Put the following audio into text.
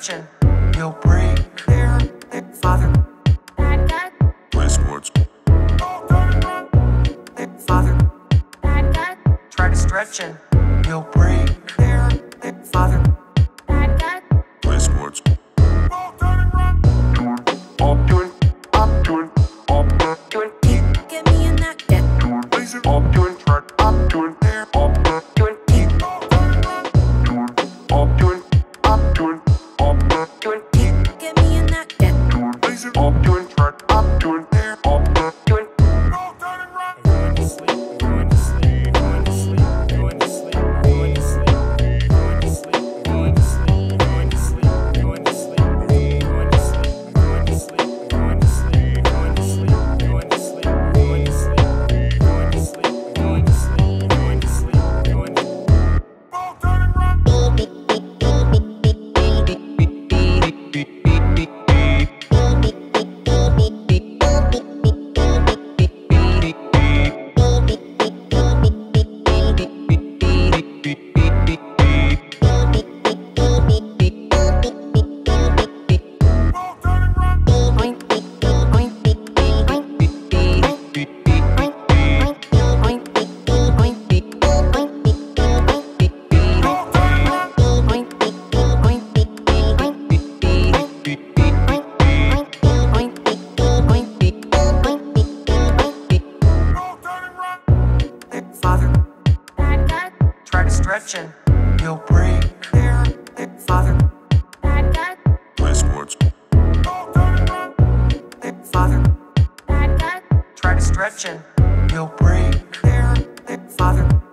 stretching, you'll break. Clear, father. Bad guy. Play sports. Father. Bad guy. Try to stretching, you'll break. Clear, father. Bad guy. Play sports. Get me in that. Get. Get me in that. Get. Father. Bad guy. Try to stretching, you'll break. Clear, father. Bad guy. Play sports. Father. Bad guy. Try to stretching, you'll break. Clear, father.